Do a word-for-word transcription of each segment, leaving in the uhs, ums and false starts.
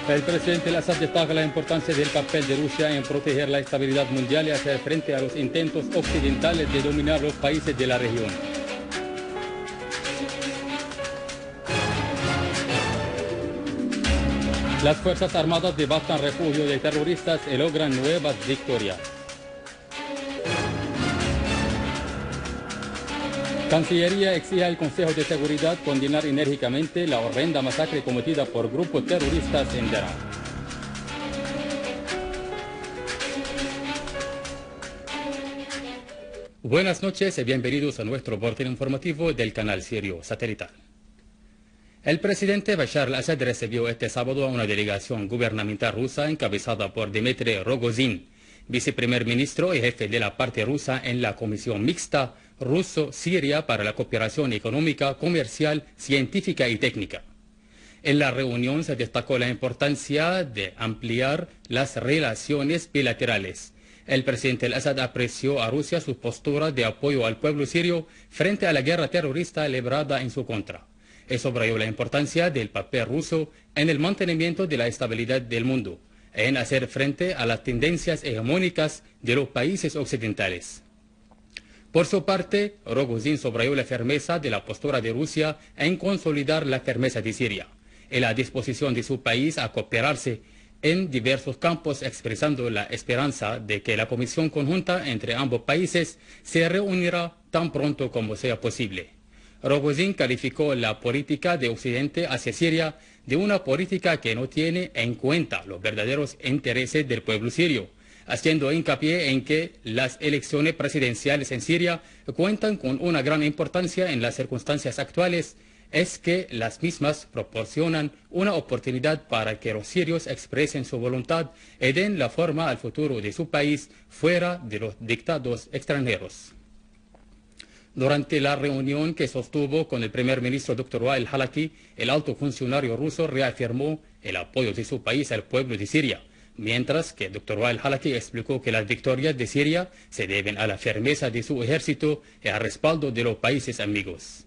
El presidente Al-Assad destaca la importancia del papel de Rusia en proteger la estabilidad mundial y hacer frente a los intentos occidentales de dominar los países de la región. Las Fuerzas Armadas devastan refugio de terroristas y logran nuevas victorias. Cancillería exige al Consejo de Seguridad condenar enérgicamente la horrenda masacre cometida por grupos terroristas en Daraa. Buenas noches y bienvenidos a nuestro boletín informativo del canal Sirio Satelital. El presidente Bashar al-Assad recibió este sábado a una delegación gubernamental rusa encabezada por Dmitry Rogozin, viceprimer ministro y jefe de la parte rusa en la Comisión Mixta Ruso-Siria para la Cooperación Económica, Comercial, Científica y Técnica. En la reunión se destacó la importancia de ampliar las relaciones bilaterales. El presidente al-Assad apreció a Rusia su postura de apoyo al pueblo sirio frente a la guerra terrorista librada en su contra. Y subrayó la importancia del papel ruso en el mantenimiento de la estabilidad del mundo, en hacer frente a las tendencias hegemónicas de los países occidentales. Por su parte, Rogozin subrayó la firmeza de la postura de Rusia en consolidar la firmeza de Siria y la disposición de su país a cooperarse en diversos campos, expresando la esperanza de que la Comisión Conjunta entre ambos países se reunirá tan pronto como sea posible. Rogozin calificó la política de Occidente hacia Siria de una política que no tiene en cuenta los verdaderos intereses del pueblo sirio, haciendo hincapié en que las elecciones presidenciales en Siria cuentan con una gran importancia en las circunstancias actuales, es que las mismas proporcionan una oportunidad para que los sirios expresen su voluntad y den la forma al futuro de su país fuera de los dictados extranjeros. Durante la reunión que sostuvo con el primer ministro doctor Wael Halaki, el alto funcionario ruso reafirmó el apoyo de su país al pueblo de Siria, mientras que el doctor Wael Halaki explicó que las victorias de Siria se deben a la firmeza de su ejército y al respaldo de los países amigos.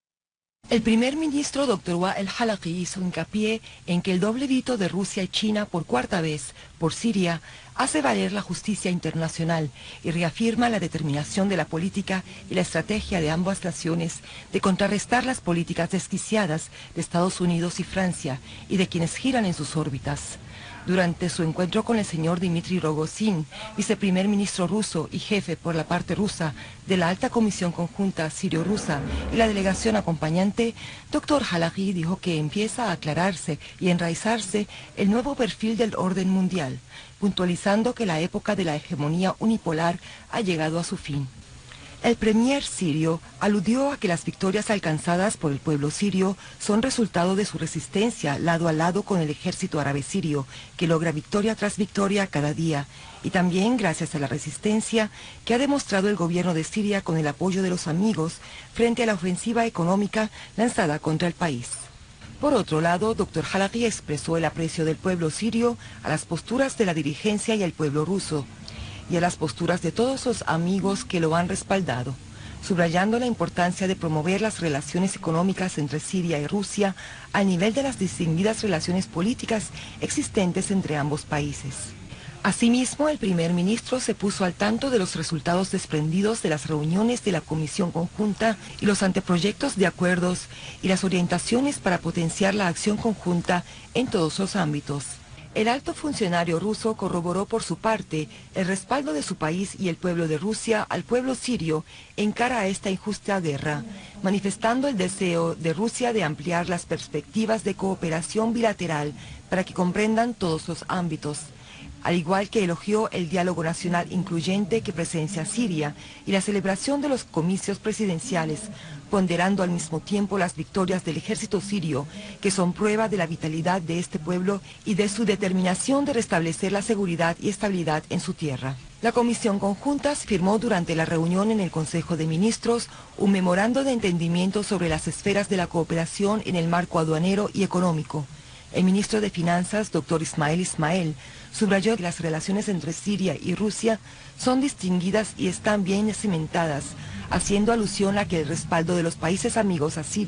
El primer ministro doctor Wael Halaki hizo hincapié en que el doble veto de Rusia y China por cuarta vez por Siria hace valer la justicia internacional y reafirma la determinación de la política y la estrategia de ambas naciones de contrarrestar las políticas desquiciadas de Estados Unidos y Francia y de quienes giran en sus órbitas. Durante su encuentro con el señor Dmitry Rogozin, viceprimer ministro ruso y jefe por la parte rusa de la Alta Comisión Conjunta Sirio-Rusa y la delegación acompañante, doctor Halaki dijo que empieza a aclararse y enraizarse el nuevo perfil del orden mundial, puntualizando que la época de la hegemonía unipolar ha llegado a su fin. El premier sirio aludió a que las victorias alcanzadas por el pueblo sirio son resultado de su resistencia lado a lado con el ejército árabe sirio, que logra victoria tras victoria cada día, y también gracias a la resistencia que ha demostrado el gobierno de Siria con el apoyo de los amigos frente a la ofensiva económica lanzada contra el país. Por otro lado, doctor Halaki expresó el aprecio del pueblo sirio a las posturas de la dirigencia y al pueblo ruso, y a las posturas de todos los amigos que lo han respaldado, subrayando la importancia de promover las relaciones económicas entre Siria y Rusia al nivel de las distinguidas relaciones políticas existentes entre ambos países. Asimismo, el primer ministro se puso al tanto de los resultados desprendidos de las reuniones de la Comisión Conjunta y los anteproyectos de acuerdos y las orientaciones para potenciar la acción conjunta en todos los ámbitos. El alto funcionario ruso corroboró por su parte el respaldo de su país y el pueblo de Rusia al pueblo sirio en cara a esta injusta guerra, manifestando el deseo de Rusia de ampliar las perspectivas de cooperación bilateral para que comprendan todos los ámbitos, al igual que elogió el diálogo nacional incluyente que presencia Siria y la celebración de los comicios presidenciales, ponderando al mismo tiempo las victorias del ejército sirio, que son prueba de la vitalidad de este pueblo y de su determinación de restablecer la seguridad y estabilidad en su tierra. La Comisión Conjunta firmó durante la reunión en el Consejo de Ministros un memorando de entendimiento sobre las esferas de la cooperación en el marco aduanero y económico. El ministro de Finanzas, doctor Ismail Ismail, subrayó que las relaciones entre Siria y Rusia son distinguidas y están bien cimentadas, haciendo alusión a que el respaldo de los países amigos a Siria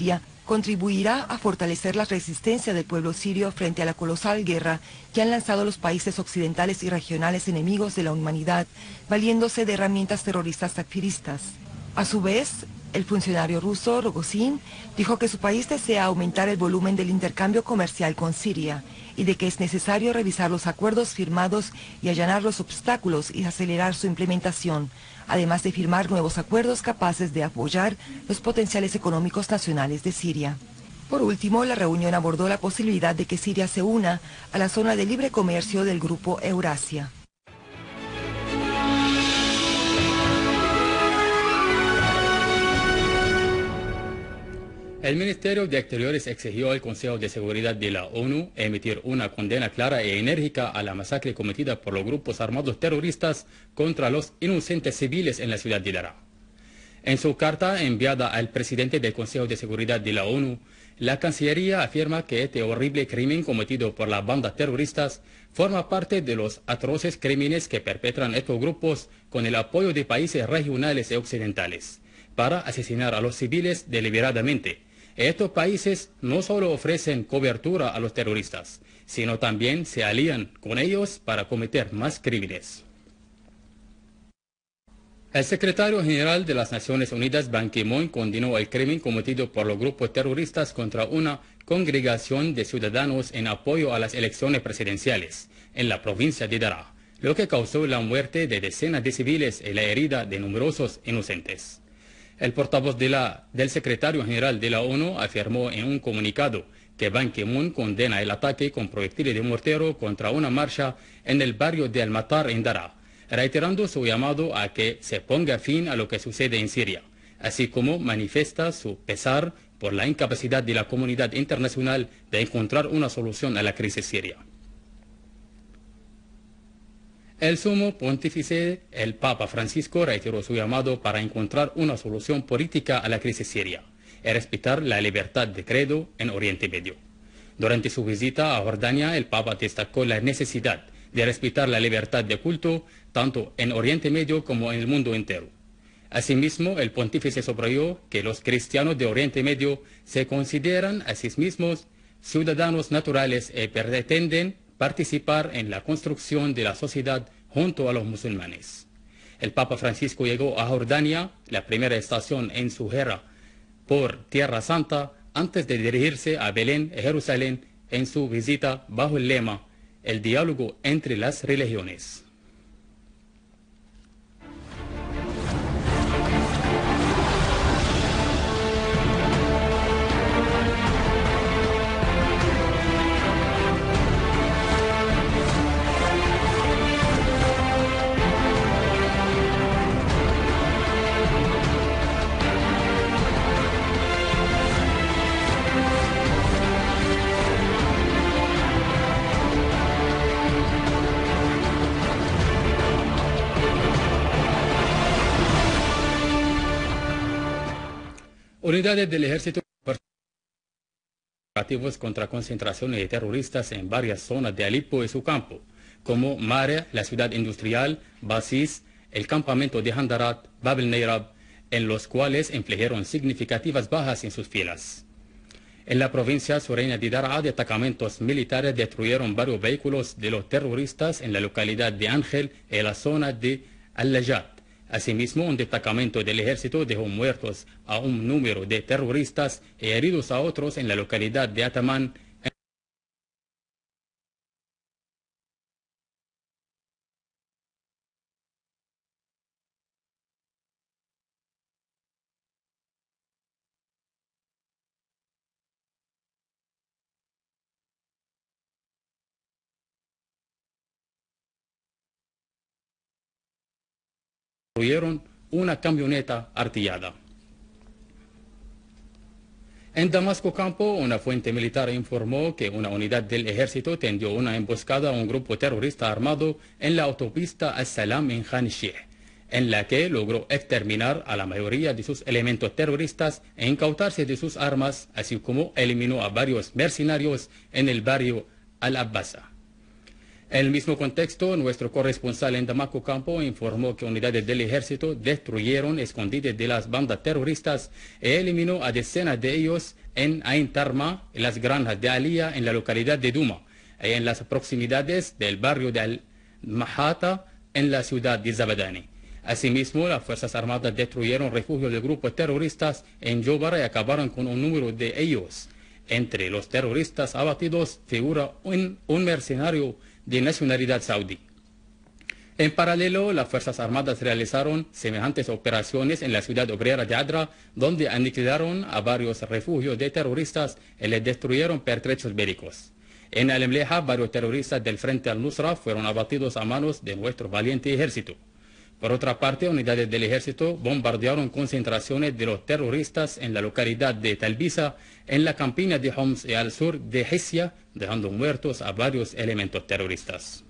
contribuirá a fortalecer la resistencia del pueblo sirio frente a la colosal guerra que han lanzado los países occidentales y regionales enemigos de la humanidad, valiéndose de herramientas terroristas takfiristas. A su vez, el funcionario ruso Rogozin dijo que su país desea aumentar el volumen del intercambio comercial con Siria y de que es necesario revisar los acuerdos firmados y allanar los obstáculos y acelerar su implementación, además de firmar nuevos acuerdos capaces de apoyar los potenciales económicos nacionales de Siria. Por último, la reunión abordó la posibilidad de que Siria se una a la zona de libre comercio del Grupo Eurasia. El Ministerio de Exteriores exigió al Consejo de Seguridad de la ONU emitir una condena clara e enérgica a la masacre cometida por los grupos armados terroristas contra los inocentes civiles en la ciudad de Daraa. En su carta enviada al presidente del Consejo de Seguridad de la ONU, la Cancillería afirma que este horrible crimen cometido por las bandas terroristas forma parte de los atroces crímenes que perpetran estos grupos con el apoyo de países regionales y occidentales para asesinar a los civiles deliberadamente. Estos países no solo ofrecen cobertura a los terroristas, sino también se alían con ellos para cometer más crímenes. El secretario general de las Naciones Unidas, Ban Ki-moon, condenó el crimen cometido por los grupos terroristas contra una congregación de ciudadanos en apoyo a las elecciones presidenciales en la provincia de Daraa, lo que causó la muerte de decenas de civiles y la herida de numerosos inocentes. El portavoz de la, del secretario general de la ONU afirmó en un comunicado que Ban Ki-moon condena el ataque con proyectiles de mortero contra una marcha en el barrio de Al-Matar en Daraa, reiterando su llamado a que se ponga fin a lo que sucede en Siria, así como manifiesta su pesar por la incapacidad de la comunidad internacional de encontrar una solución a la crisis siria. El sumo pontífice, el Papa Francisco, reiteró su llamado para encontrar una solución política a la crisis siria y respetar la libertad de credo en Oriente Medio. Durante su visita a Jordania, el Papa destacó la necesidad de respetar la libertad de culto tanto en Oriente Medio como en el mundo entero. Asimismo, el pontífice subrayó que los cristianos de Oriente Medio se consideran a sí mismos ciudadanos naturales y pretenden participar en la construcción de la sociedad junto a los musulmanes. El Papa Francisco llegó a Jordania, la primera estación en su gira por Tierra Santa, antes de dirigirse a Belén y Jerusalén en su visita bajo el lema "El diálogo entre las religiones". Unidades del ejército operativos contra concentraciones de terroristas en varias zonas de Alepo y su campo, como Mare, la ciudad industrial, Basis, el campamento de Handarat, Bab el-Neirab, en los cuales infligieron significativas bajas en sus filas. En la provincia sureña de Daraa, destacamentos militares destruyeron varios vehículos de los terroristas en la localidad de Ángel y en la zona de Al-Lajat. Asimismo, un destacamento del ejército dejó muertos a un número de terroristas y heridos a otros en la localidad de Ataman. Construyeron una camioneta artillada. En Damasco Campo, una fuente militar informó que una unidad del ejército tendió una emboscada a un grupo terrorista armado en la autopista Al-Salam en Khan Sheikh, en la que logró exterminar a la mayoría de sus elementos terroristas e incautarse de sus armas, así como eliminó a varios mercenarios en el barrio Al-Abbasa. En el mismo contexto, nuestro corresponsal en Damasco Campo informó que unidades del ejército destruyeron escondites de las bandas terroristas e eliminó a decenas de ellos en Ain Tarma, en las granjas de Alía, en la localidad de Duma, y en las proximidades del barrio de Al-Mahata, en la ciudad de Zabadani. Asimismo, las Fuerzas Armadas destruyeron refugios de grupos terroristas en Jobara y acabaron con un número de ellos. Entre los terroristas abatidos figura un, un mercenario de nacionalidad saudí. En paralelo, las Fuerzas Armadas realizaron semejantes operaciones en la ciudad obrera de Adra, donde aniquilaron a varios refugios de terroristas y les destruyeron pertrechos bélicos. En Al-Mleha, varios terroristas del Frente al-Nusra fueron abatidos a manos de nuestro valiente ejército. Por otra parte, unidades del ejército bombardearon concentraciones de los terroristas en la localidad de Talbisa, en la campiña de Homs y al sur de Hisia, dejando muertos a varios elementos terroristas.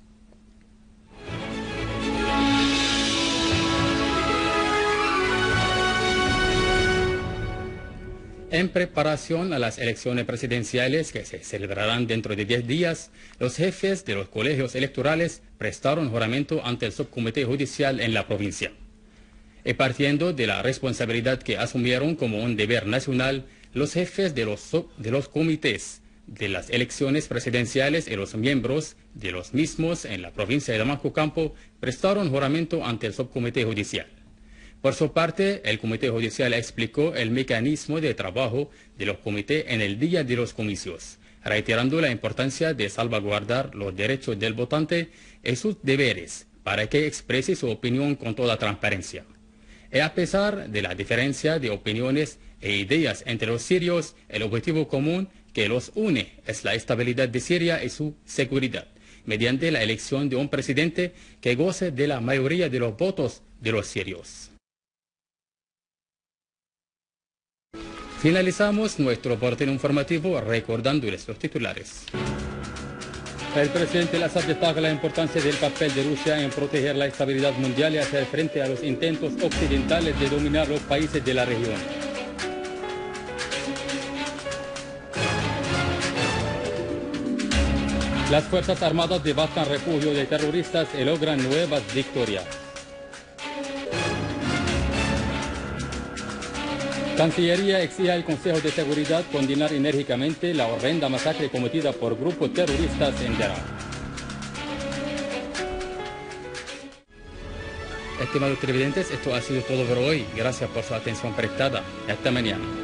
En preparación a las elecciones presidenciales que se celebrarán dentro de diez días, los jefes de los colegios electorales prestaron juramento ante el subcomité judicial en la provincia. Y partiendo de la responsabilidad que asumieron como un deber nacional, los jefes de los, de los comités de las elecciones presidenciales y los miembros de los mismos en la provincia de Damasco Campo prestaron juramento ante el subcomité judicial. Por su parte, el Comité Judicial explicó el mecanismo de trabajo de los comités en el día de los comicios, reiterando la importancia de salvaguardar los derechos del votante y sus deberes para que exprese su opinión con toda transparencia. Y a pesar de la diferencia de opiniones e ideas entre los sirios, el objetivo común que los une es la estabilidad de Siria y su seguridad, mediante la elección de un presidente que goce de la mayoría de los votos de los sirios. Finalizamos nuestro boletín informativo recordándoles los titulares. El presidente al-Assad destaca la importancia del papel de Rusia en proteger la estabilidad mundial y hacer frente a los intentos occidentales de dominar los países de la región. Las Fuerzas Armadas devastan refugio de terroristas y logran nuevas victorias. Cancillería exige al Consejo de Seguridad condenar enérgicamente la horrenda masacre cometida por grupos terroristas en Daraa. Estimados televidentes, esto ha sido todo por hoy. Gracias por su atención prestada. Hasta mañana.